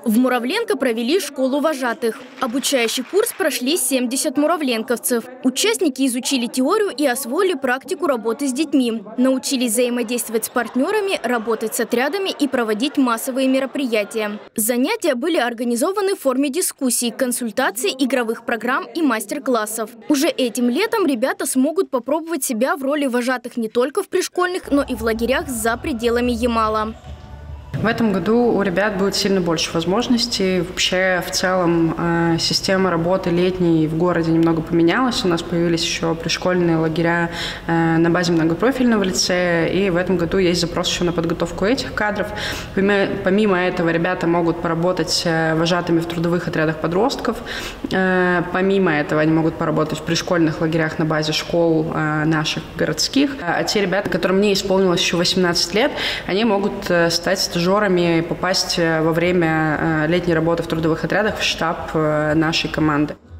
В Муравленко провели школу вожатых. Обучающий курс прошли 70 муравленковцев. Участники изучили теорию и освоили практику работы с детьми. Научились взаимодействовать с партнерами, работать с отрядами и проводить массовые мероприятия. Занятия были организованы в форме дискуссий, консультаций, игровых программ и мастер-классов. Уже этим летом ребята смогут попробовать себя в роли вожатых не только в пришкольных, но и в лагерях за пределами Ямала. В этом году у ребят будет сильно больше возможностей. Вообще, в целом, система работы летней в городе немного поменялась. У нас появились еще пришкольные лагеря на базе многопрофильного лицея. И в этом году есть запрос еще на подготовку этих кадров. Помимо этого, ребята могут поработать вожатыми в трудовых отрядах подростков. Помимо этого, они могут поработать в пришкольных лагерях на базе школ наших городских. А те ребята, которым не исполнилось еще 18 лет, они могут стать стажерами и попасть во время летней работы в трудовых отрядах в штаб нашей команды.